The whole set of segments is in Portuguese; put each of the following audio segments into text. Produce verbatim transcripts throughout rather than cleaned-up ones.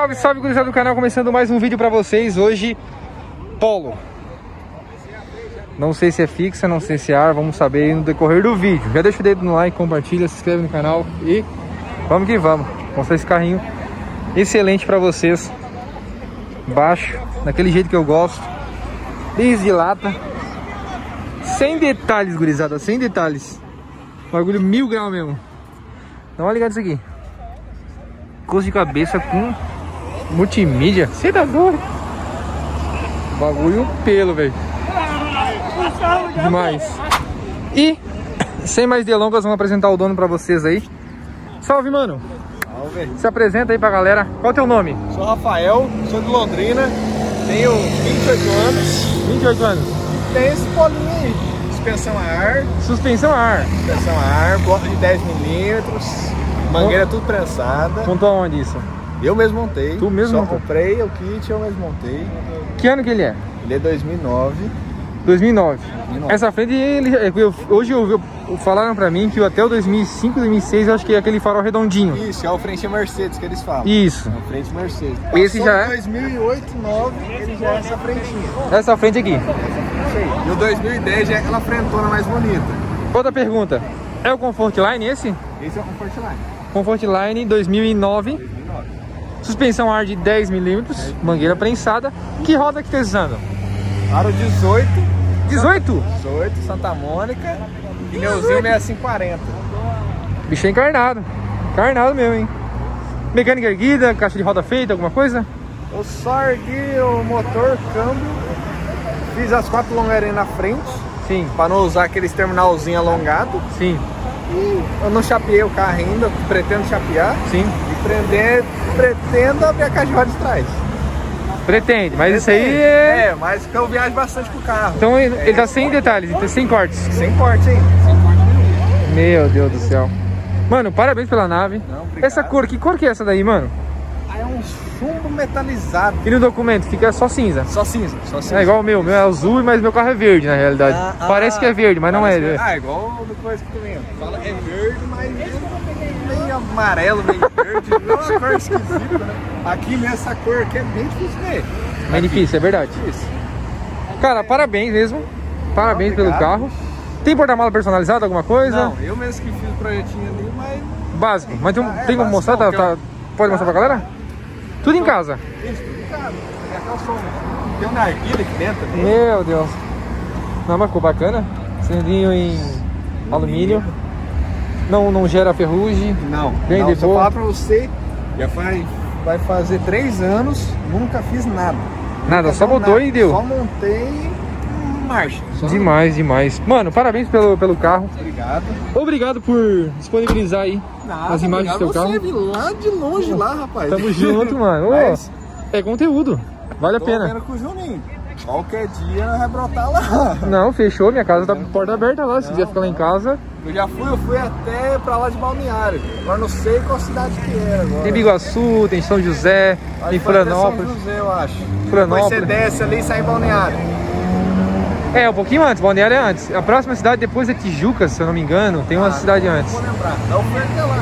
Salve, salve, gurizada do canal, começando mais um vídeo pra vocês. Hoje, Polo. Não sei se é fixa, não sei se é ar, vamos saber no decorrer do vídeo. Já deixa o dedo no like, compartilha, se inscreve no canal e vamos que vamos. Vou mostrar esse carrinho excelente pra vocês. Baixo, daquele jeito que eu gosto. Desde lata. Sem detalhes, gurizada, sem detalhes. Bagulho mil graus mesmo. Dá uma ligada nisso aqui. Coisa de cabeça com multimídia. Você tá doido? Bagulho pelo, velho. Demais. E, sem mais delongas, vamos apresentar o dono pra vocês aí. Salve, mano. Salve. Se apresenta aí pra galera. Qual é o teu nome? Sou Rafael, sou de Londrina. Tenho vinte e oito anos. vinte e oito anos. Tem esse polinho aí. Suspensão a ar. Suspensão a ar. Suspensão a ar, bloco de dez milímetros. Mangueira tudo prensada. Montou aonde isso? Eu mesmo montei. Tu mesmo Só montou? comprei o kit, eu mesmo montei. Que ano que ele é? Ele é dois mil e nove. dois mil e nove. dois mil e nove. Essa frente, ele, eu, hoje eu, eu, falaram pra mim que até o dois mil e cinco, dois mil e seis, eu acho que é aquele farol redondinho. Isso, é o frente Mercedes que eles falam. Isso. É o frente Mercedes. Esse já é? dois mil e oito, dois mil e nove, ele já é essa frentinha. Essa frente aqui. Isso aí. E o dois mil e dez já é aquela frentona mais bonita. Outra pergunta. É o Comfort Line esse? Esse é o Comfort Line. Comfort Line dois mil e nove. dois mil e nove. Suspensão ar de dez milímetros. Mangueira prensada. Que roda que tá usando? Aro dezoito. dezoito? dezoito, Santa Mônica. Pneuzinho sessenta e cinco quarenta. Bicho é encarnado. Encarnado mesmo, hein? Mecânica erguida, caixa de roda feita, alguma coisa? Eu só ergui o motor, câmbio. Fiz as quatro longueirinhas na frente. Sim. Para não usar aqueles terminalzinho alongado. Sim. E eu não chapeei o carro ainda, pretendo chapear. Sim. E prender, pretendo abrir a caixa de roda de trás. Pretende, mas Pretende. isso aí é... É, mas que eu viajo bastante com o carro. Então ele, ele tá sem detalhes, então sem cortes. Sem corte, hein? Sem corte nenhum. Meu Deus do céu. Mano, parabéns pela nave. Não, obrigado. Essa cor, que cor que é essa daí, mano? Aí é um chumbo metalizado. E no documento fica só cinza. Só cinza, só cinza. É igual o meu, meu é azul, mas meu carro é verde na realidade. Ah, ah, Parece que é verde, mas não é. Que... Ah, igual do coisa que tu vendo. Fala que é verde, mas meio amarelo, meio verde. É uma cor esquisita, né? Aqui nessa cor aqui é bem difícil ver. Bem difícil, é verdade. Isso. Cara, parabéns mesmo. Parabéns Não, pelo obrigado. carro. Tem porta-mala personalizado, alguma coisa? Não, eu mesmo que fiz o projetinho ali, mas... Básico. Mas tem, um- Ah, é, tem como básico mostrar? não, Tá, tem tá- um- pode mostrar pra galera? Tudo em casa. Isso, cara, é até o som. Tem um narguilha aqui dentro também. Meu Deus. Não, mas ficou bacana. Cilindrinho em alumínio. Não, não gera ferrugem. Não, Bem não, de se eu boa. falar pra você, já vai, vai fazer três anos, nunca fiz nada. Nada, Nunca só deu botou nada. e deu. Só montei marcha. Só Demais, demais. Mano, parabéns pelo, pelo carro. Obrigado. Obrigado por disponibilizar aí Nada, as imagens do seu obrigado carro. você, vi lá de longe lá, rapaz. Tamo junto, mano. Ô, Mas é conteúdo. Vale a tô pena. vendo com o Juninho. Qualquer dia vai brotar lá. Não, fechou. Minha casa tá com porta aberta lá. Se Não, quiser ficar lá em não. casa. Eu já fui, eu fui até pra lá de Balneário. Agora não sei qual cidade que era agora. Tem Biguaçu, tem São José, Acho tem que foi até Florianópolis. São José, eu acho. Florianópolis. Depois você desce ali e sai em Balneário. É, um pouquinho antes. Balneário é antes. A próxima cidade depois é Tijuca, se eu não me engano. Tem uma Ah, cidade antes. Não vou lembrar. Não fui até lá.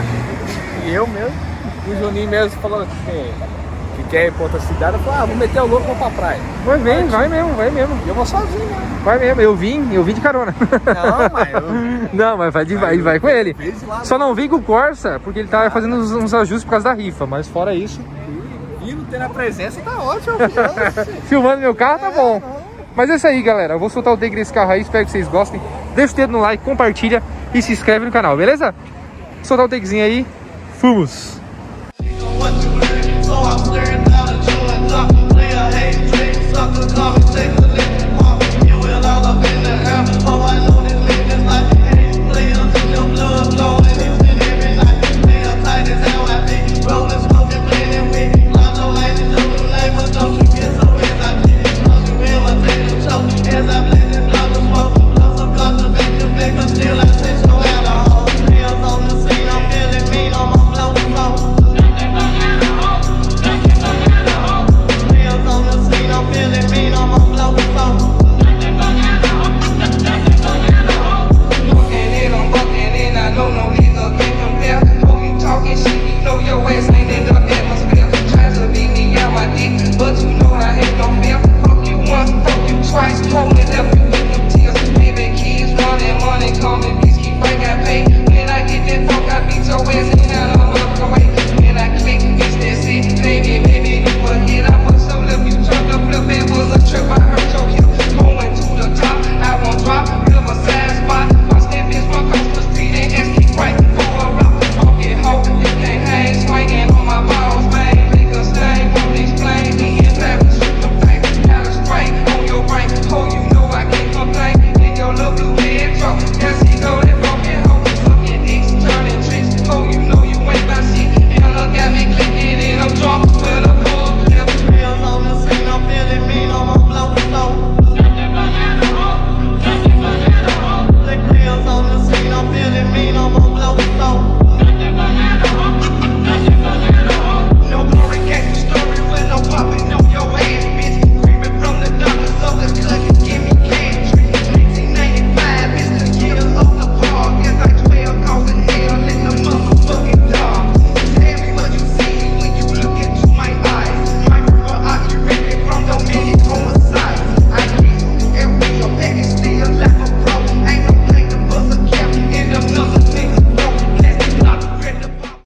E eu mesmo, o Juninho mesmo falou que, que quer ir pra outra cidade. Eu falei, ah, vou meter o louco, vou pra praia. Vai, vem, vai mesmo, vai mesmo. E eu vou sozinho, né? Vai mesmo. Eu vim, eu vim de carona. Não, mas eu... Não, mas vai, de, vai, vai com ele. Fez lá, Só não vim com o Corsa, porque ele tá fazendo uns, uns ajustes por causa da rifa. Mas fora isso, vindo ter a presença, tá ótimo. filhão. filmando meu carro, tá É, bom. não. Mas é isso aí, galera. Eu vou soltar o take desse carro aí, espero que vocês gostem. Deixa o dedo no like, compartilha e se inscreve no canal, beleza? Vou soltar o takezinho aí. Fomos! So I'm clearing out a joint, not player, hate, drink, sucker, conversation.